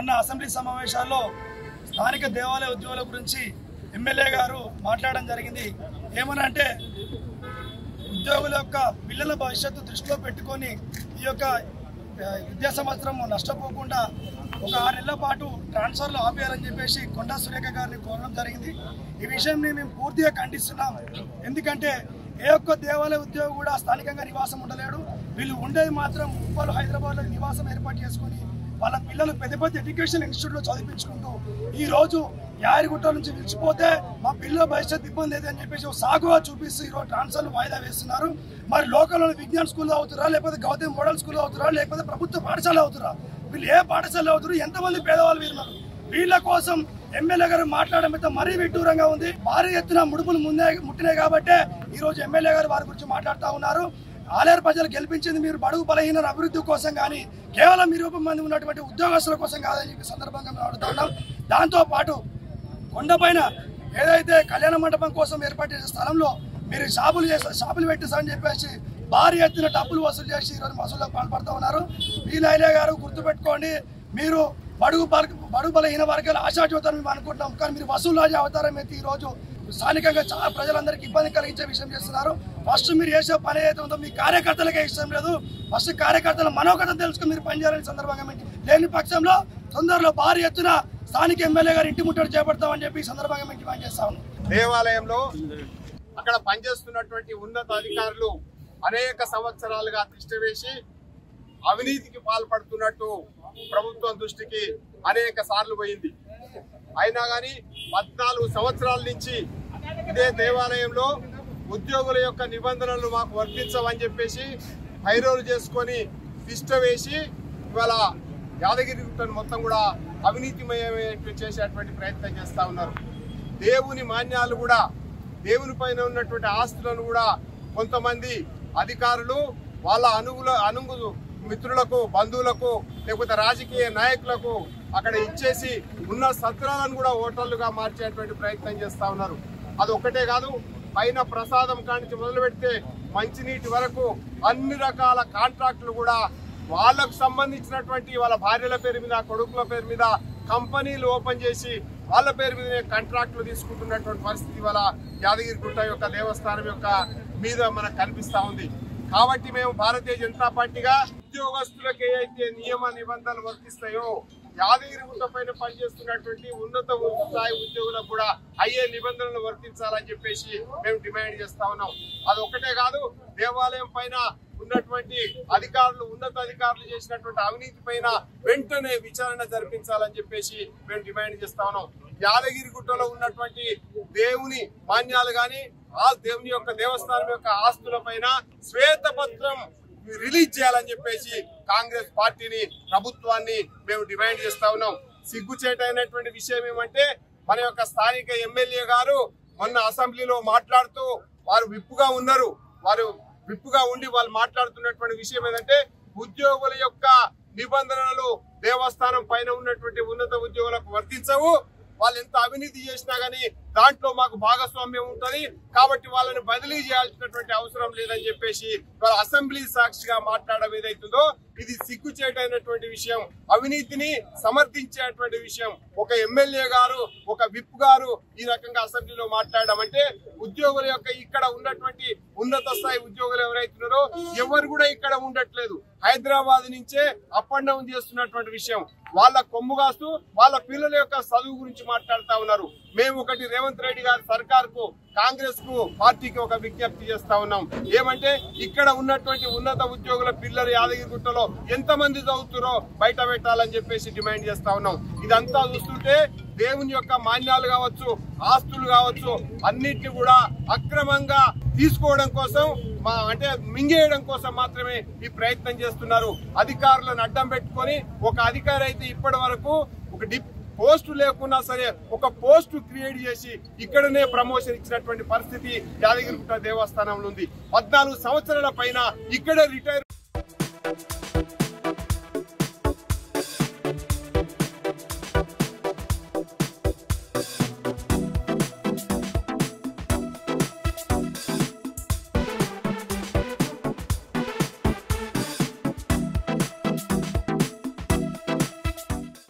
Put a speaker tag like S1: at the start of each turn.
S1: మొన్న అసెంబ్లీ సమావేశాల్లో స్థానిక దేవాలయ ఉద్యోగుల గురించి ఎమ్మెల్యే గారు మాట్లాడడం జరిగింది. ఏమనంటే ఉద్యోగుల యొక్క పిల్లల భవిష్యత్తు దృష్టిలో పెట్టుకొని ఈ యొక్క విద్యా సంవత్సరం నష్టపోకుండా ఒక 6 నెలల పాటు ట్రాన్స్ఫర్లు ఆపేయాలని చెప్పేసి కొండా సురేఖ గారిని కోరడం జరిగింది. ఈ విషయంని మేము పూర్తిగా ఖండిస్తున్నాం. ఎందుకంటే ఏ ఒక్క దేవాలయ ఉద్యోగి కూడా స్థానికంగా నివాసం ఉండలేడు. వీళ్ళు ఉండేది మాత్రం ఉప్పల్ హైదరాబాద్లో నివాసం ఏర్పాటు చేసుకొని వాళ్ళ పిల్లలు పెద్ద పెద్ద ఎడ్యుకేషన్ ఇన్స్టిట్యూట్లో చదివించుకుంటూ ఈ రోజు యాదగిరిగుట్ట నుంచి విడిచిపోతే మా పిల్లల భవిష్యత్తు ఇబ్బంది లేదని చెప్పేసి సాగుగా చూపిస్తూ ఈరోజు ట్రాన్స్ఫర్లు వాయిదా వేస్తున్నారు. మరి లోకల్లోని విజ్ఞాన స్కూల్లో అవుతురా, లేకపోతే గౌతమ్ మోడల్ స్కూల్లో అవుతురా, లేకపోతే ప్రభుత్వ పాఠశాల అవుతురా? వీళ్ళు ఏ పాఠశాల అవుతారు? ఎంతమంది పేదవాళ్ళు వీరున్నారు? వీళ్ళ కోసం ఎమ్మెల్యే గారు మాట్లాడడం మరీ విడ్డూరంగా ఉంది. భారీ ఎత్తున ముడుపులు ముట్టినాయి కాబట్టే ఈ రోజు ఎమ్మెల్యే గారు వారి గురించి మాట్లాడుతూ ఉన్నారు. ఆలేరు ప్రజలు గెలిపించింది మీరు బడుగు బలహీన అభివృద్ధి కోసం కానీ కేవలం 20 మంది ఉన్నటువంటి ఉద్యోగస్తుల కోసం కాదని చెప్పి సందర్భంగా మేము అడుగుతున్నాం. దాంతోపాటు కొండపైన ఏదైతే కళ్యాణ మండపం కోసం ఏర్పాటు చేసే స్థలంలో మీరు షాపులు పెట్టేసారని చెప్పేసి భారీ ఎత్తున డబ్బులు వసూలు చేసి ఈరోజు వసూళ్లకు పాల్పడుతూ ఉన్నారు. వీలైలే గారు గుర్తుపెట్టుకోండి, మీరు బడుగు బలహీన వర్గాల ఆశాజ్యోతాన్ని మేము అనుకుంటున్నాం, కానీ మీరు వసూలు రాజే అవతారం అయితే ఈరోజు స్థానికంగా చాలా ప్రజలందరికీ ఇబ్బంది కలిగించే విషయం చేస్తున్నారు. ఫస్ట్ మీరు చేసే పని ఏదైతే ఉందో మీ కార్యకర్తలకే ఇష్టం లేదు. ఫస్ట్ కార్యకర్తల మనోగతం తెలుసుకుని మీరు పనిచేయాలని సందర్భంగా లేని పక్షంలో తొందరలో భారీ ఎత్తున స్థానిక ఎమ్మెల్యే గారు ఇంటి ముట్టడి చేపడతామని చెప్పి సందర్భంగా మేము డిమాండ్ చేస్తా ఉన్నాం.
S2: దేవాలయంలో అక్కడ పనిచేస్తున్నటువంటి ఉన్నత అధికారులు అనేక సంవత్సరాలుగా తిష్టవేసి అవినీతికి పాల్పడుతున్నట్టు ప్రభుత్వం దృష్టికి అనేక సార్లు పోయింది. అయినా కానీ 14 సంవత్సరాల నుంచి ఇదే దేవాలయంలో ఉద్యోగుల యొక్క నిబంధనలు మాకు వర్తించవని చెప్పేసి హైరోలు చేసుకొని తిష్టవేసి ఇవాళ యాదగిరిగుట్టను మొత్తం కూడా అవినీతిమయమైనట్టు చేసేటువంటి ప్రయత్నం చేస్తూ ఉన్నారు. దేవుని మాన్యాలు కూడా, దేవుని పైన ఉన్నటువంటి ఆస్తులను కూడా కొంతమంది అధికారులు వాళ్ళ అనుగు మిత్రులకు, బంధువులకు, లేకపోతే రాజకీయ నాయకులకు అక్కడ ఇచ్చేసి ఉన్న సత్రాలను కూడా హోటళ్లుగా మార్చేటువంటి ప్రయత్నం చేస్తూ ఉన్నారు. అది ఒక్కటే కాదు, పైన ప్రసాదం కానించి మొదలు పెడితే మంచినీటి వరకు అన్ని రకాల కాంట్రాక్టులు కూడా వాళ్ళకు సంబంధించినటువంటి వాళ్ళ భార్యల పేరు మీద, కొడుకుల పేరు మీద కంపెనీలు ఓపెన్ చేసి వాళ్ళ పేరు మీద కాంట్రాక్టులు తీసుకుంటున్నటువంటి పరిస్థితి వాళ్ళ యాదగిరిగుట్ట యొక్క దేవస్థానం యొక్క మీద మనకు కనిపిస్తా ఉంది. కాబట్టి మేము భారతీయ జనతా పార్టీగా ఉద్యోగస్తులకు ఏదైతే నియమ నిబంధనలు వర్తిస్తాయో యాదగిరిగుట్ట పైన పనిచేస్తున్నటువంటి ఉన్నత స్థాయి ఉద్యోగులకు కూడా అయ్యే నిబంధనలు వర్తించాలని చెప్పేసి మేము డిమాండ్ చేస్తా ఉన్నాం. అది ఒక్కటే కాదు, దేవాలయం పైన ఉన్నటువంటి అధికారులు, ఉన్నత అధికారులు చేసినటువంటి అవినీతి పైన వెంటనే విచారణ జరిపించాలని చెప్పేసి మేము డిమాండ్ చేస్తా ఉన్నాం. యాదగిరిగుట్టలో ఉన్నటువంటి దేవుని మాన్యాలు గాని, ఆ దేవుని యొక్క దేవస్థానం యొక్క ఆస్తుల పైన శ్వేతపత్రం రిలీజ్ చేయాలని చెప్పేసి కాంగ్రెస్ పార్టీని, ప్రభుత్వాన్ని మేము డిమాండ్ చేస్తా ఉన్నాం. సిగ్గుచేటైనటువంటి విషయం ఏమంటే మన యొక్క స్థానిక ఎమ్మెల్యే గారు మొన్న అసెంబ్లీలో మాట్లాడుతూ వారు విప్పుగా ఉన్నారు. వారు విప్పుగా ఉండి వాళ్ళు మాట్లాడుతున్నటువంటి విషయం ఏంటంటే ఉద్యోగుల యొక్క నిబంధనలు దేవస్థానం పైన ఉన్నటువంటి ఉన్నత ఉద్యోగులకు వర్తించవు, వాళ్ళు ఎంత అవినీతి చేసినా గానీ దాంట్లో మాకు భాగస్వామ్యం ఉంటది, కాబట్టి వాళ్ళని బదిలీ చేయాల్సినటువంటి అవసరం లేదని చెప్పేసి వాళ్ళ అసెంబ్లీ సాక్షిగా మాట్లాడడం ఏదైతుందో ఇది సిగ్గుచేటైనటువంటి విషయం, అవినీతిని సమర్థించేటువంటి విషయం. ఒక ఎమ్మెల్యే గారు, ఒక విప్ గారు ఈ రకంగా అసెంబ్లీలో మాట్లాడడం అంటే ఉద్యోగుల యొక్క ఇక్కడ ఉన్నటువంటి ఉన్నత స్థాయి ఉద్యోగులు ఎవరైతున్నారో ఎవరు కూడా ఇక్కడ ఉండట్లేదు, హైదరాబాద్ నుంచే అప్ అండ్ డౌన్ చేస్తున్నటువంటి విషయం. వాళ్ళ కొమ్ము కాస్తూ వాళ్ళ పిల్లల యొక్క చదువు గురించి మాట్లాడుతా ఉన్నారు. మేము ఒకటి రేవంత్ రెడ్డి గారి సర్కార్ కు, కాంగ్రెస్ కు, పార్టీకి ఒక విజ్ఞప్తి చేస్తా ఉన్నాం. ఏమంటే ఇక్కడ ఉన్నటువంటి ఉన్నత ఉద్యోగుల పిల్లలు యాదగిరిగుట్టలో ఎంతమంది చదువుతారో బయట పెట్టాలని చెప్పేసి డిమాండ్ చేస్తా ఉన్నాం. ఇదంతా చూస్తుంటే దేవుని యొక్క మాన్యాలు కావచ్చు, ఆస్తులు కావచ్చు, అన్నిటిని కూడా అక్రమంగా తీసుకోవడం కోసం, అంటే మింగేయడం కోసం మాత్రమే ఈ ప్రయత్నం చేస్తున్నారు. అధికారులను అడ్డం పెట్టుకొని ఒక అధికారి అయితే ఇప్పటి వరకు ఒక పోస్టు లేకున్నా సరే ఒక పోస్టు క్రియేట్ చేసి ఇక్కడనే ప్రమోషన్ ఇచ్చినటువంటి పరిస్థితి యాదగిరిగుట్ట దేవస్థానంలో ఉంది. 14 సంవత్సరాల పైన ఇక్కడే రిటైర్